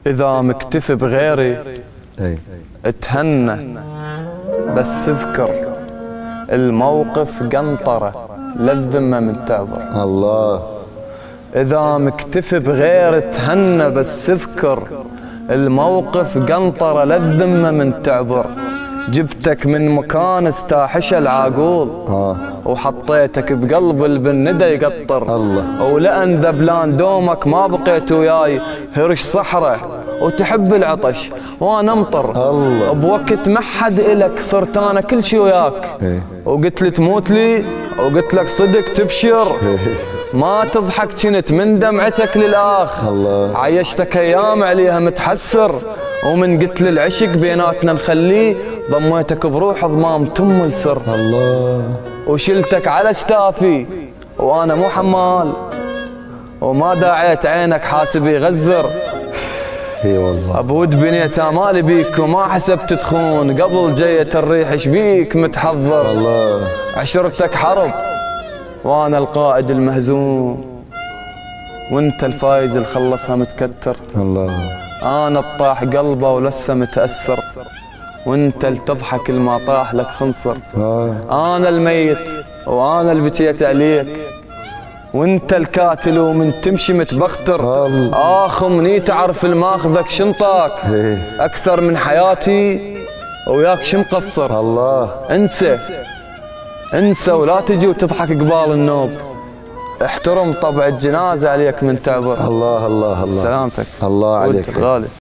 إذا مكتفي بغيري اتهنى، بس اذكر الموقف قنطرة للذمة من تعبر. الله. إذا مكتفي بغيري اتهنى، بس اذكر الموقف قنطرة للذمة من تعبر. جبتك من مكان استاحش العاقول وحطيتك بقلب البندة يقطر الله. ولأن ذبلان دومك ما بقيت وياي هرش صحراء وتحب العطش وانا امطر. الله. بوقت ما حد إلك صرت انا كل شي وياك. وقلت لي تموت لي وقلت لك صدق تبشر. ما تضحك كنت من دمعتك للآخ. الله. عيشتك ايام عليها متحسر، ومن قلت لي العشق بيناتنا نخليه ضميتك بروح ضمام تم يسر. الله. وشلتك على اشتافي وانا مو حمال، وما داعيت عينك حاسب يغزر. اي والله. ابود بنيت امالي بيك وما حسبت تخون، قبل جيت الريح شبيك متحضر. الله. عشرتك حرب وانا القائد المهزوم، وانت الفايز اللي خلصها متكتر. الله. انا الطاح قلبه ولسه متأثر، وانت اللي تضحك الما طاح لك خنصر. انا الميت وانا اللي بكيت عليك، وانت الكاتل ومن تمشي متبختر. مني تعرف الماخذك شنطاك اكثر من حياتي وياك شو مقصر. الله. انسى ولا تجي وتضحك قبال النوب. احترم طبع الجنازة عليك من تعبر. الله الله الله. سلامتك. الله عليك غالي.